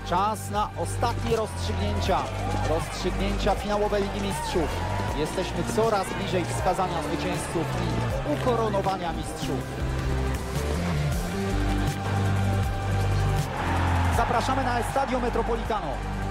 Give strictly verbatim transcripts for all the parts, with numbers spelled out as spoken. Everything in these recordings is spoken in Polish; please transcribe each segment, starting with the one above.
Czas na ostatnie rozstrzygnięcia. Rozstrzygnięcia finałowe Ligi Mistrzów. Jesteśmy coraz bliżej wskazania zwycięzców i ukoronowania mistrzów. Zapraszamy na Estadio Metropolitano.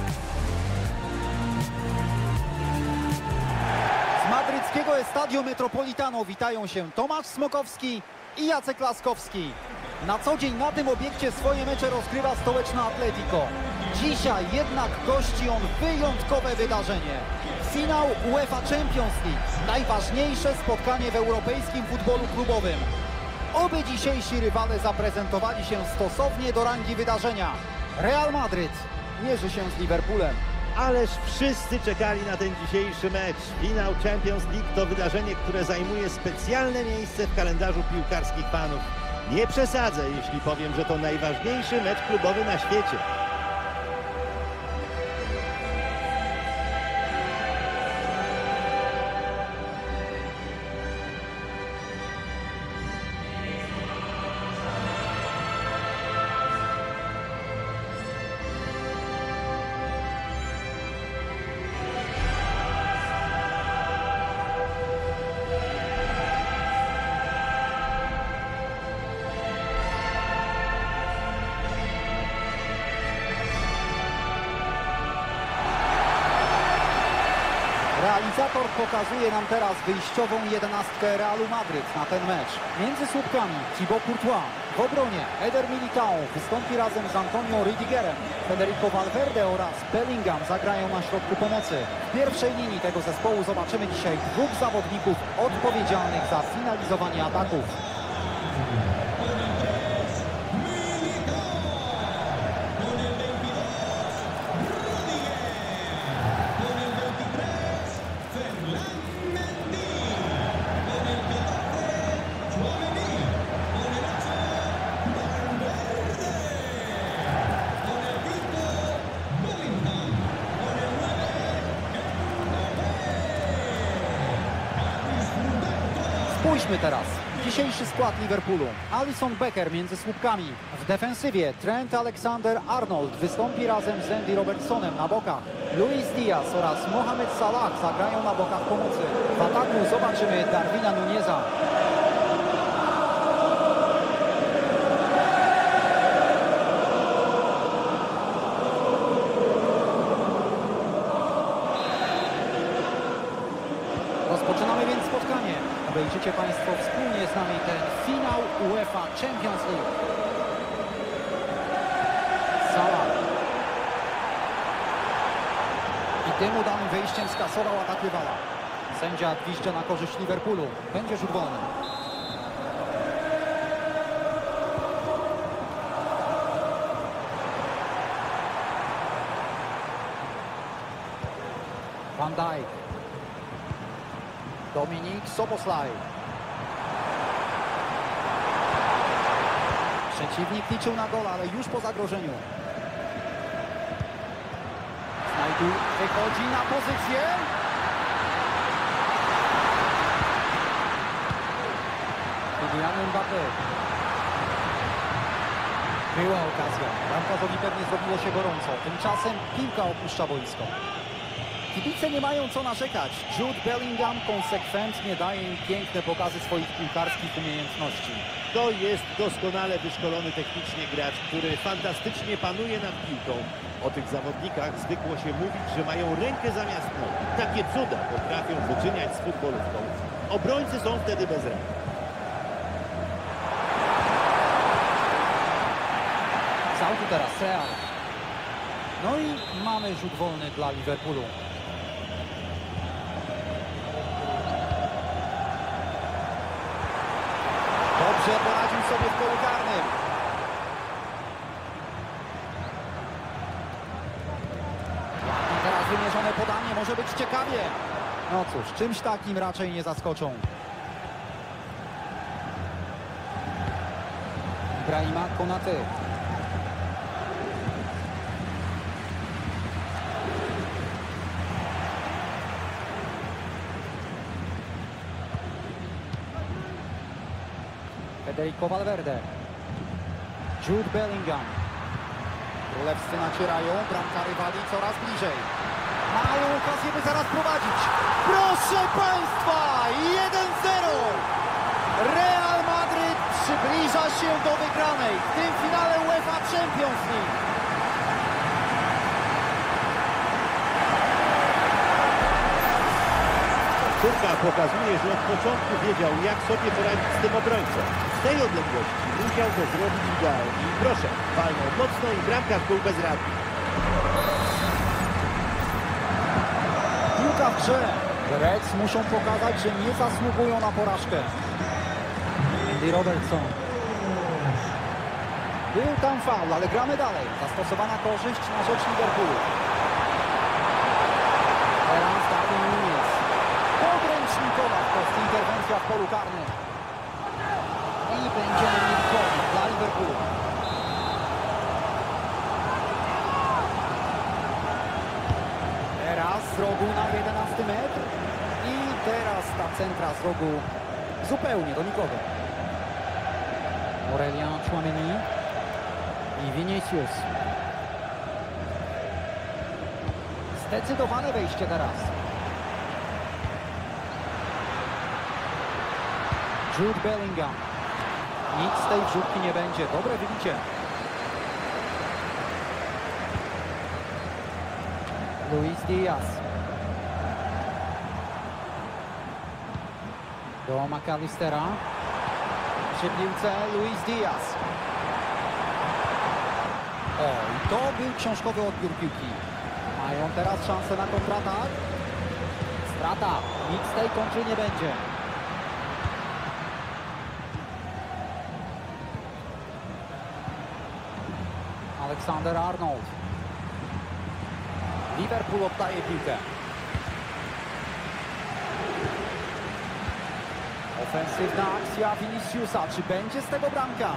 Z madryckiego Estadio Metropolitano witają się Tomasz Smokowski i Jacek Laskowski. Na co dzień na tym obiekcie swoje mecze rozgrywa Stołeczne Atletico. Dzisiaj jednak gości on wyjątkowe wydarzenie. Finał UEFA Champions League. Najważniejsze spotkanie w europejskim futbolu klubowym. Oby dzisiejsi rywale zaprezentowali się stosownie do rangi wydarzenia. Real Madryt mierzy się z Liverpoolem. Ależ wszyscy czekali na ten dzisiejszy mecz. Finał Champions League to wydarzenie, które zajmuje specjalne miejsce w kalendarzu piłkarskich fanów. Nie przesadzę, jeśli powiem, że to najważniejszy mecz klubowy na świecie. Realizator pokazuje nam teraz wyjściową jedenastkę Realu Madryt na ten mecz. Między słupkami Thibaut Courtois, w obronie Eder Militao wystąpi razem z Antonio Rüdigerem. Federico Valverde oraz Bellingham zagrają na środku pomocy. W pierwszej linii tego zespołu zobaczymy dzisiaj dwóch zawodników odpowiedzialnych za finalizowanie ataków. Spójrzmy teraz. Dzisiejszy skład Liverpoolu. Alisson Becker między słupkami. W defensywie Trent Alexander-Arnold wystąpi razem z Andy Robertsonem na bokach. Luis Diaz oraz Mohamed Salah zagrają na bokach pomocy. W ataku zobaczymy Darwina Nuneza. Rozpoczynamy więc spotkanie. Obejrzycie Państwo wspólnie z nami ten finał UEFA Champions League. Salah. I tym udanym wejściem skasował atak rywala. Sędzia gwizdże na korzyść Liverpoolu. Będzie rzut wolny. Van Dijk. Dominik Szoboszlai. Przeciwnik liczył na gola, ale już po zagrożeniu. Znajdu wychodzi na pozycję. Kylian Mbappé. Była okazja. Bramkarzowi pewnie zrobiło się gorąco. Tymczasem piłka opuszcza boisko. Kibice nie mają co narzekać. Jude Bellingham konsekwentnie daje im piękne pokazy swoich piłkarskich umiejętności. To jest doskonale wyszkolony technicznie gracz, który fantastycznie panuje nad piłką. O tych zawodnikach zwykło się mówić, że mają rękę zamiast nogi. Takie cuda potrafią wyczyniać z futbolówką. Obrońcy są wtedy bez ręki. Z autu teraz Real. No i mamy rzut wolny dla Liverpoolu. Dobrze poradził sobie w polu karnym. Ładnie teraz wymierzone podanie, może być ciekawie. No cóż, czymś takim raczej nie zaskoczą. Ibrahima Konaté. Federico Valverde. Jude Bellingham. Królewscy nacierają, bramka rywali coraz bliżej. Mają okazję, by zaraz prowadzić. Proszę Państwa, jeden zero! Real Madryt przybliża się do wygranej w tym finale UEFA Champions League. Kurka pokazuje, że od początku wiedział, jak sobie poradzić z tym obrońcą. Z tej odległości musiał to zrobić idealnie. I proszę, walnął mocno i bramkarz był bezradny. Piłka w grze. Reds muszą pokazać, że nie zasługują na porażkę. Andy Robertson. Był tam faul, ale gramy dalej. Zastosowana korzyść na rzecz Liverpoolu. Teraz Darwin Núñez. Podręcznikowa to jest interwencja w polu karnym. I będziemy mieli korzyść dla Liverpoolu. Teraz z rogu na jedenasty metr. I teraz ta centra z rogu zupełnie do nikogo. Aurelien Tchouaméni i Vinicius. Zdecydowane wejście teraz. Jude Bellingham. Nic z tej wrzutki nie będzie. Dobre wybicie. Luis Diaz. Do McAllistera. Przy piłce Luis Diaz. O, i to był książkowy odbiór piłki. Mają teraz szansę na kontratak. Strata. Nic z tej kontry nie będzie. Alexander Arnold. Liverpool oddaje piłkę. Ofensywna akcja Viniciusa. Czy będzie z tego bramka?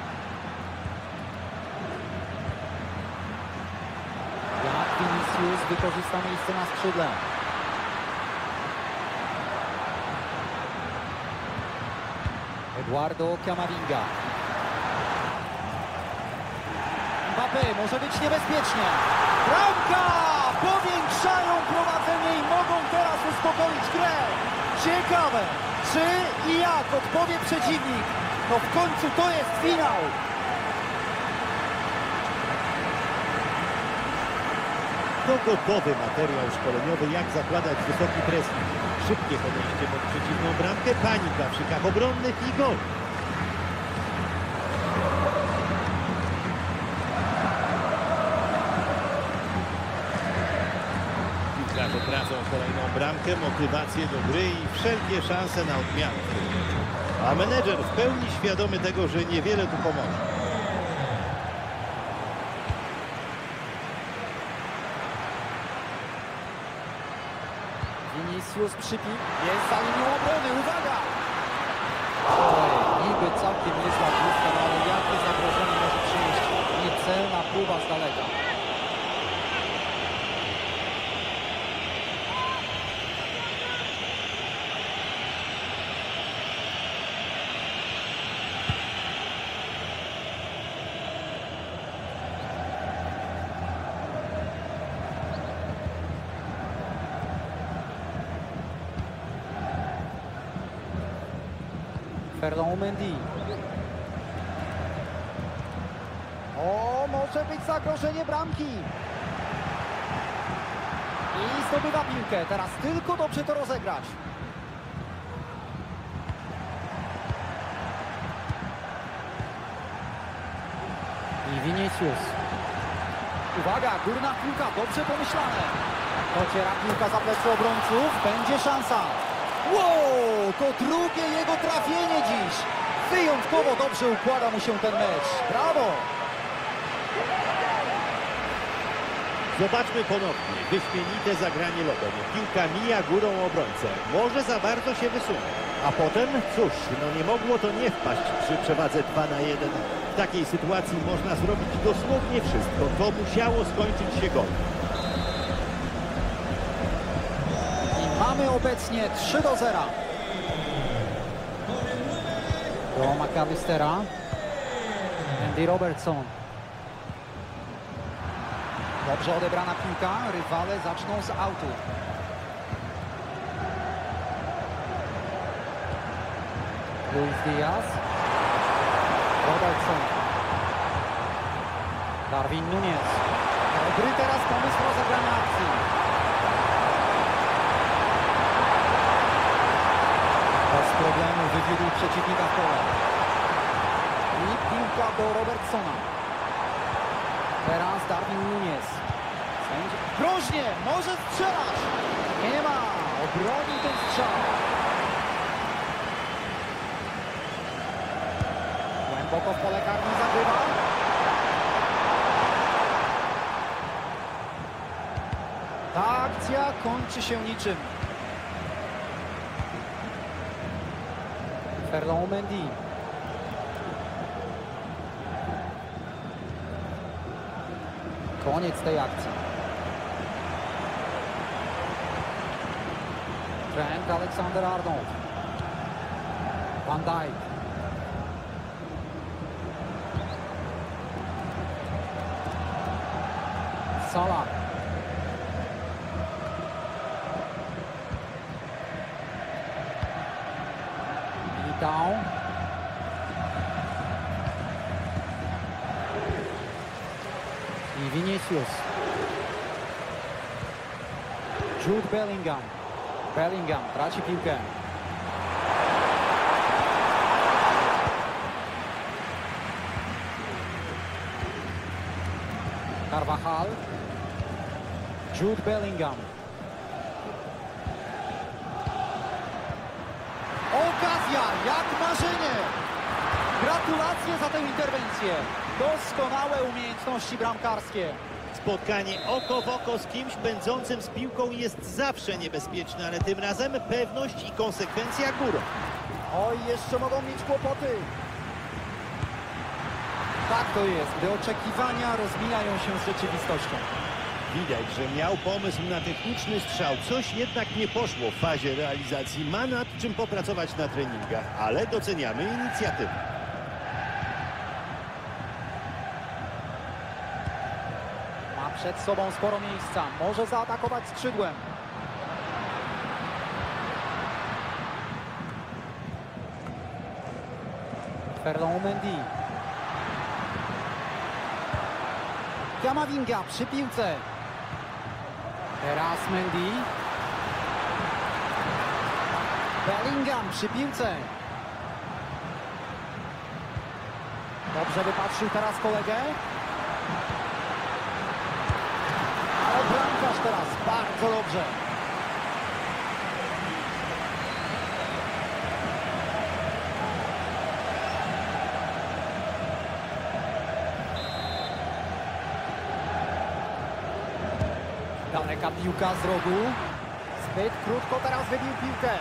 Jak Vinicius wykorzysta miejsce na skrzydle? Eduardo Camavinga. Mbappé, może być niebezpiecznie. Bramka! Powiększają prowadzenie i mogą teraz uspokoić grę. Ciekawe, czy i jak odpowie przeciwnik. No w końcu to jest finał. To gotowy materiał szkoleniowy, jak zakładać wysoki pressing. Szybkie podejście pod przeciwną bramkę, panika w szykach obronnych i gol. Piłkarze tracą kolejną bramkę, motywację do gry i wszelkie szanse na odmianę. A menedżer w pełni świadomy tego, że niewiele tu pomoże. Vinicius przypi. Jest za linią obrony. Uwaga! Oj, niby całkiem niezła główka, no ale jakie zagrożenie może przynieść niecelna próba z daleka. Ferland Mendy. O, może być zagrożenie bramki. I zdobywa piłkę. Teraz tylko dobrze to rozegrać. I Vinicius. Uwaga, górna piłka, dobrze pomyślane. Dociera piłka za plecy obrońców. Będzie szansa. Wow, to drugie jego trafienie dziś. Wyjątkowo dobrze układa mu się ten mecz. Brawo! Zobaczmy ponownie. Wyśmienite zagranie lobem. Piłka mija górą obrońcę. Może za bardzo się wysunąć. A potem, cóż, no nie mogło to nie wpaść przy przewadze dwa na jeden. W takiej sytuacji można zrobić dosłownie wszystko. To musiało skończyć się golem. Mamy obecnie trzy do zera. Do McAllistera. Andy Robertson. Dobrze odebrana piłka, rywale zaczną z autu. Luis Diaz. Robertson. Darwin Núñez. Dobry teraz pomysł rozegrania akcji. Bez problemu wywiódł przeciwnika w pole. I piłka do Robertsona. Teraz Darwin Núñez. Sędzia. Groźnie, może strzelać. Nie ma. Obronił ten strzał. Głęboko w pole karne zagrywa. Ta akcja kończy się niczym. Ferland Mendy. Koniec tej akcji. Trent Alexander-Arnold. Van Dijk. Salah. Militao. I Vinicius. Jude Bellingham. Bellingham traci piłkę. Carvajal. Jude Bellingham. Okazja, jak marzenie! Gratulacje za tę interwencję. Doskonałe umiejętności bramkarskie. Spotkanie oko w oko z kimś pędzącym z piłką jest zawsze niebezpieczne, ale tym razem pewność i konsekwencja górą. Oj, jeszcze mogą mieć kłopoty. Tak to jest, gdy oczekiwania rozmijają się z rzeczywistością. Widać, że miał pomysł na techniczny strzał. Coś jednak nie poszło w fazie realizacji. Ma nad czym popracować na treningach, ale doceniamy inicjatywę. Ma przed sobą sporo miejsca. Może zaatakować skrzydłem. Ferland Mendy. Camavinga przy piłce. Teraz Mendy. Bellingham przy piłce. Dobrze wypatrzył teraz kolegę. Ale bramkarz teraz bardzo dobrze. Daleka piłka z rogu. Zbyt krótko teraz wybił piłkę.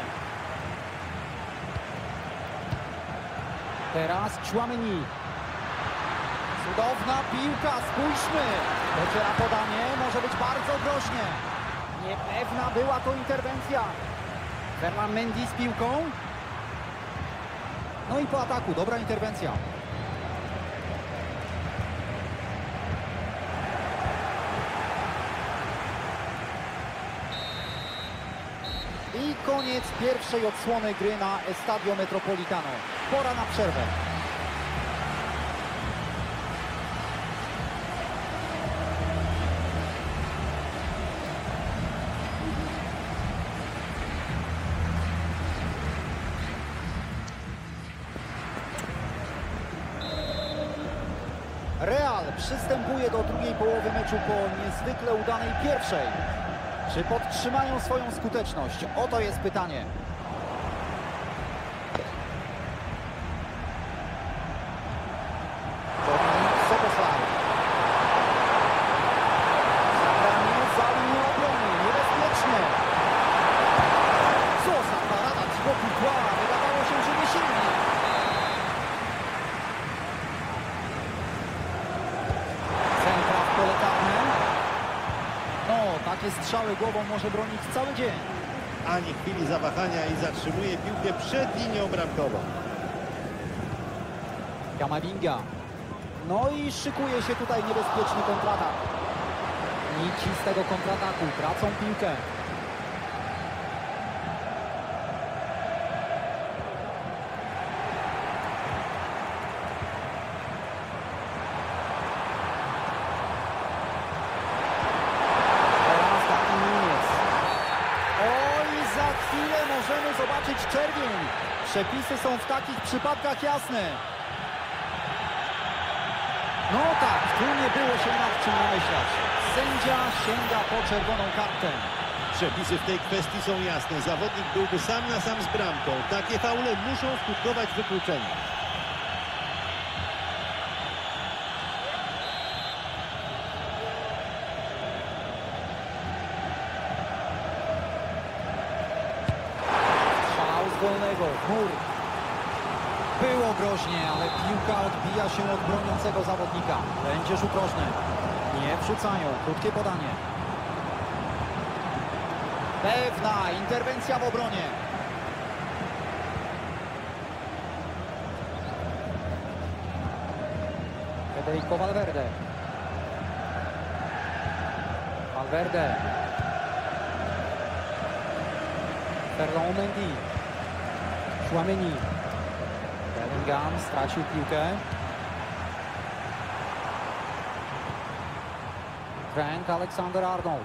Teraz Tchouaméni. Cudowna piłka, spójrzmy. Dociera podanie, może być bardzo groźnie. Niepewna była to interwencja. Ferland Mendy z piłką. No i po ataku, dobra interwencja. I koniec pierwszej odsłony gry na Estadio Metropolitano. Pora na przerwę. Real przystępuje do drugiej połowy meczu po niezwykle udanej pierwszej. Czy podtrzymają swoją skuteczność? Oto jest pytanie. Dominik Szoboszlai. Zagranie za linią obrony. Niebezpiecznie. Co za parada Thibaut Courtois. Wydawało się, że nie silnie. Centra w pole karne. No, takie strzały głową może bronić cały dzień. Ani chwili zawahania i zatrzymuje piłkę przed linią bramkową. Camavinga. No i szykuje się tutaj niebezpieczny kontratak. I ci z tego kontrataku tracą piłkę. Teraz taki Nunes. Oj, za chwilę możemy zobaczyć czerwień. Przepisy są w takich przypadkach jasne. No tak, tu nie było się nad czym namyślać. Sędzia sięga po czerwoną kartę. Przepisy w tej kwestii są jasne. Zawodnik byłby sam na sam z bramką. Takie faule muszą skutkować wykluczeniem. Strzał z wolnego w mur. Było groźnie, ale piłka odbija się od broniącego zawodnika. Będzie rzut rożny. Nie wrzucają. Krótkie podanie. Pewna interwencja w obronie. Federico Valverde. Valverde. Ferland Mendy. Chouameni. Bellingham stracił piłkę. Trent Alexander-Arnold.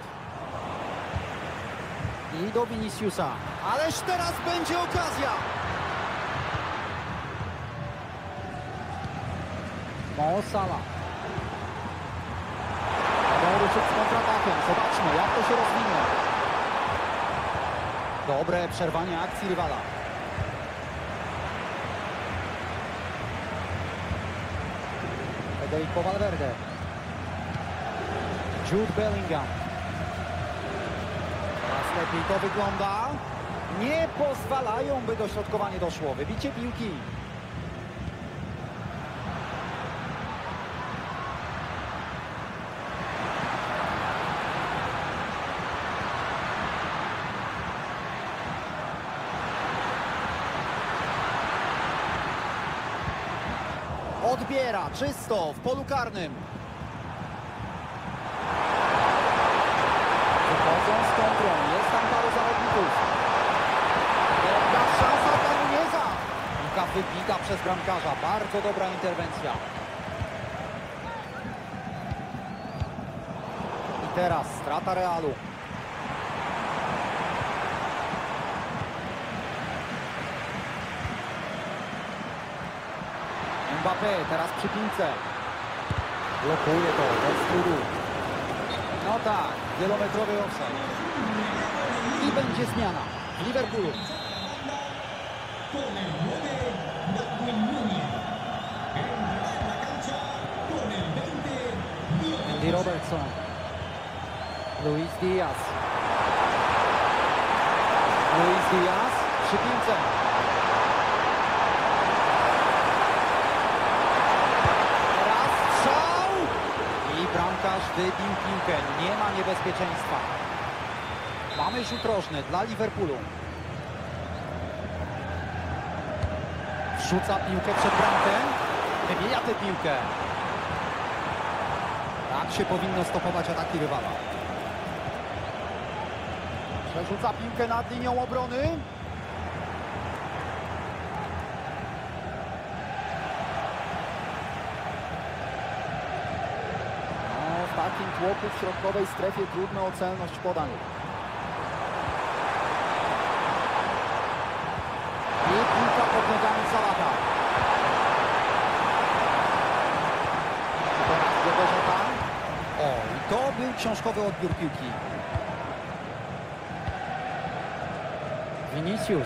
I do Viniciusa. Ależ teraz będzie okazja. Mo Salah. Będą ruszyć z kontratakiem. Zobaczmy, jak to się rozwinie. Dobre przerwanie akcji rywala. Federico Valverde. Jude Bellingham. Teraz lepiej to wygląda. Nie pozwalają, by dośrodkowanie doszło. Wybicie piłki. Odbiera czysto w polu karnym. Wychodzą z kontrą. Jest tam paru zawodników. Wielka szansa dla Nuneza. Piłka wybita przez bramkarza. Bardzo dobra interwencja. I teraz strata Realu. Mbappé teraz przy piłce. Blokuje to bez trudu. No tak, wielometrowy offside. I będzie zmiana w Liverpoolu. Andy Robertson. Luis Diaz. Luis Diaz przy piłce. Bramkarz wybił piłkę, nie ma niebezpieczeństwa. Mamy rzut rożny dla Liverpoolu. Wrzuca piłkę przed bramkę, wybija tę piłkę. Tak się powinno stopować ataki rywala. Przerzuca piłkę nad linią obrony. W takim tłoku w środkowej strefie trudno o celność podań. I piłka pod nogami Salaha. Teraz Diego Jota. O, i to był książkowy odbiór piłki. Vinicius.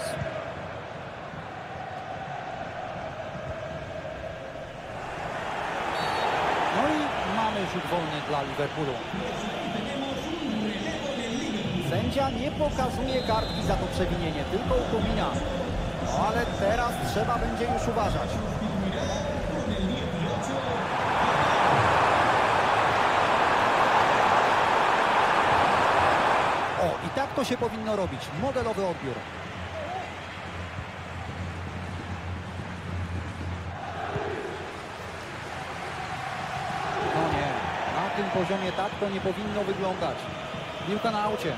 No i mamy rzut wolny dla Liverpoolu. Sędzia nie pokazuje kartki za to przewinienie, tylko upomina. No ale teraz trzeba będzie już uważać. O, i tak to się powinno robić. Modelowy odbiór. tym poziomie tak to nie powinno wyglądać. Piłka na aucie.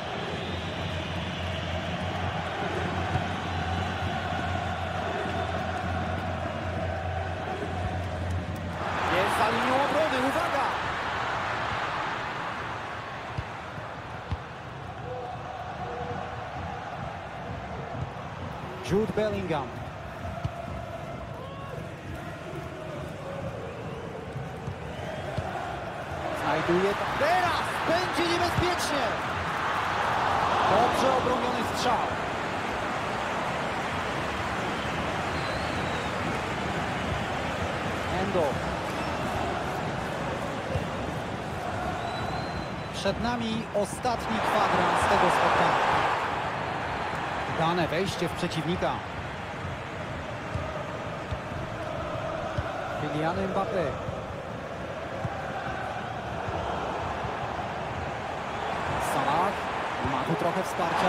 Jest za linią obrony, uwaga! Jude Bellingham. Znajduje to. Teraz będzie niebezpiecznie. Dobrze obroniony strzał. Endo. Przed nami ostatni kwadrans tego spotkania. Dane wejście w przeciwnika. Kylian Mbappé. Salah ma tu trochę wsparcia.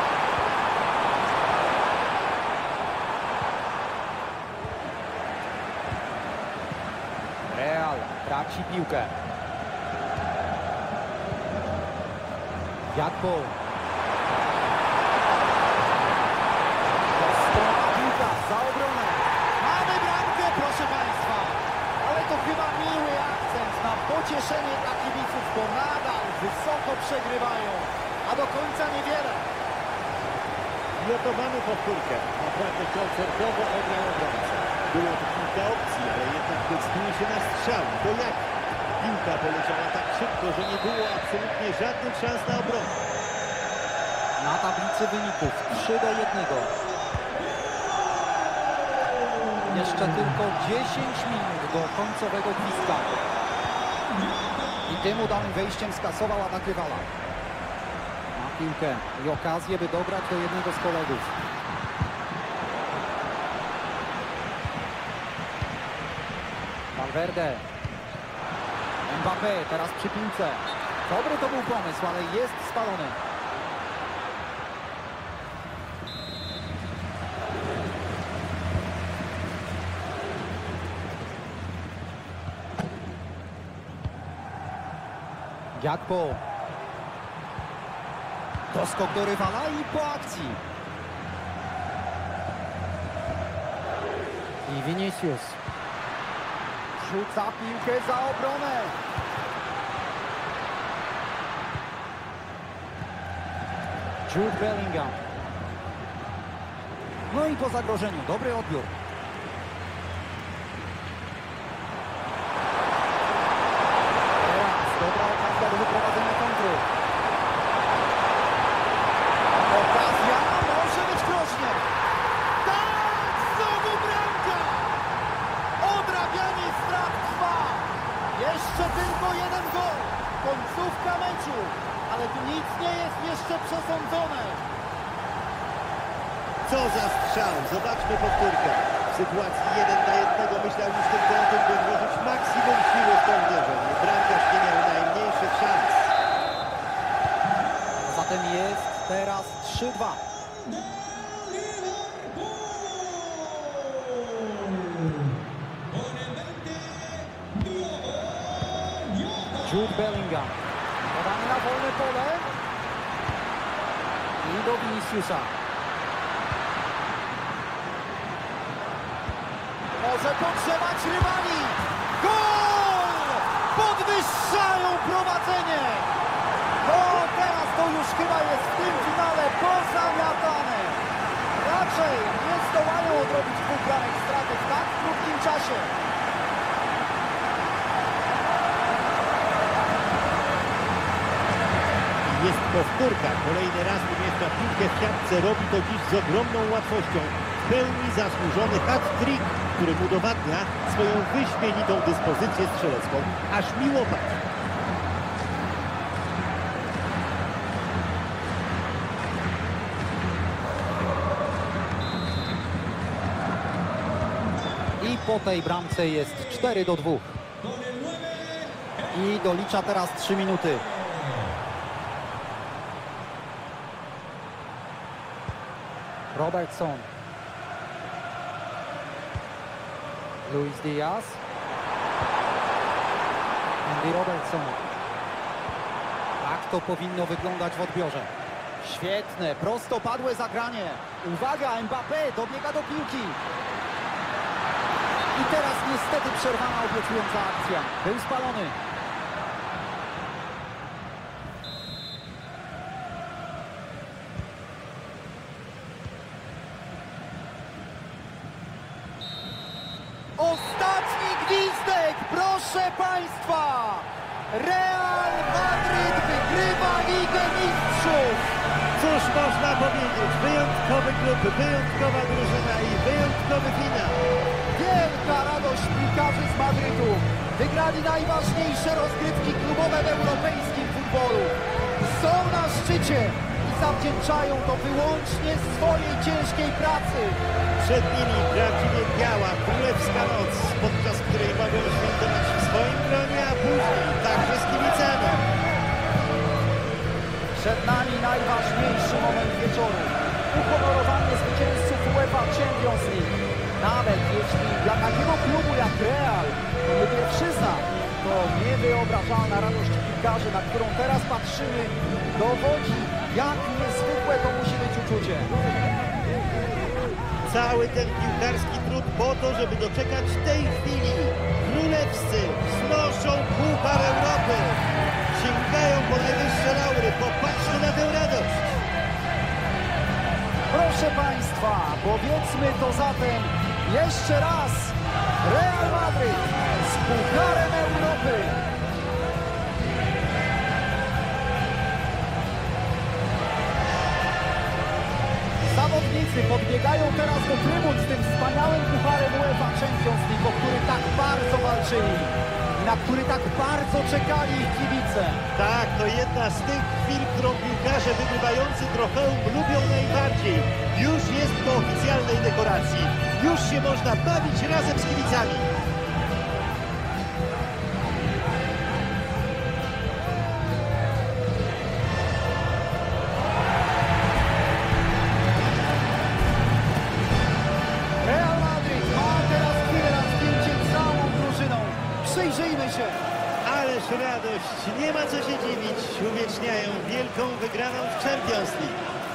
Real traci piłkę. Gakpo. Za obronę. Mamy bramkę, proszę Państwa. Ale to chyba miły akcent na pocieszenie dla kibiców, bo nadal wysoko przegrywają, a do końca niewiele. I oto mamy powtórkę. Naprawdę koncertowo ograł obrońca. Było tu kilka opcji, ale jednak decyduje się na strzał. Bo jak? Piłka poleciała tak szybko, że nie było absolutnie żadnych szans na obronę. Na tablicy wyników trzy do jednego. Jeszcze tylko dziesięć minut do końcowego gwizdka. I tym udanym wejściem skasował atak rywala. Ma piłkę i okazję, by dograć do jednego z kolegów. Valverde. Mbappé teraz przy piłce. Dobry to był pomysł, ale jest spalony. Gakpo. Doskok do rywala i po akcji. I Vinicius. Rzuca piłkę za obronę. Jude Bellingham. No i po zagrożeniu dobry odbiór. Do wyprowadzenia kontry. Okazja może być groźnie. Tak, znowu bramka. Odrabianie strat trwa. Jeszcze tylko jeden gol. Końcówka meczu. Ale tu nic nie jest jeszcze przesądzone. Co za strzał. Zobaczmy powtórkę. W sytuacji jeden na jednego myślał już tylko o tym, by włożyć maksimum siły w to uderzenie. Bramkarz nie miał najmniejszych szans. Zatem jest teraz trzy dwa. Jude Bellingham. Podany na wolne pole. I do Viniciusa. Może podtrzymać rywali. Gol! Podwyższają prowadzenie. No teraz to już chyba jest w tym finale pozamiatane. Raczej nie zdołają odrobić dwóch bramek straty w tak krótkim czasie. Jest powtórka. Kolejny raz umieszcza piłkę w siatce. Robi to dziś z ogromną łatwością. W pełni zasłużony hat-trick, który udowadnia swoją wyśmienitą dyspozycję strzelecką. Aż miło patrzeć. I po tej bramce jest cztery do dwóch. I dolicza teraz trzy minuty. Robertson. Luis Diaz. Andy Robertson. Tak to powinno wyglądać w odbiorze. Świetne, prostopadłe zagranie. Uwaga, Mbappé dobiega do piłki. I teraz niestety przerwana obiecująca akcja. Był spalony. Ostatni gwizdek, proszę Państwa! Real Madryt wygrywa Ligę Mistrzów! Cóż można powiedzieć? Wyjątkowy klub, wyjątkowa drużyna i wyjątkowy finał. Wielka radość piłkarzy z Madrytu. Wygrali najważniejsze rozgrywki klubowe w europejskim futbolu. Są na szczycie i zawdzięczają to wyłącznie swojej ciężkiej pracy. Przed nimi prawdziwie biała, królewska noc, podczas której mogą świętować w swoim gronie, a później także z kibicami. Przed nami najważniejszy moment wieczoru. Uhonorowanie zwycięzców UEFA Champions League. Nawet jeśli dla takiego klubu jak Real to nie pierwszyzna, to niewyobrażalna radość piłkarzy, na którą teraz patrzymy, dowodzi, jak niezwykłe to musi być uczucie. Cały ten piłkarski trud po to, żeby doczekać tej chwili. Królewscy wznoszą Puchar Europy. Sięgają po najwyższe laury. Popatrzcie na tę radość. Proszę Państwa, powiedzmy to zatem jeszcze raz. Real Madryt z Pucharem Europy. Zawodnicy podbiegają teraz do trybun z tym wspaniałym Pucharem UEFA Champions League, o który tak bardzo walczyli i na który tak bardzo czekali ich kibice. Tak, to jedna z tych chwil, którą piłkarze wygrywający trofeum lubią najbardziej. Już jest po oficjalnej dekoracji. Już się można bawić razem z kibicami. Real Madryt ma teraz chwilę na zdjęcie całą drużyną. Przyjrzyjmy się. Ależ radość, nie ma co się dziwić. Uwieczniają wielką wygraną w Champions League.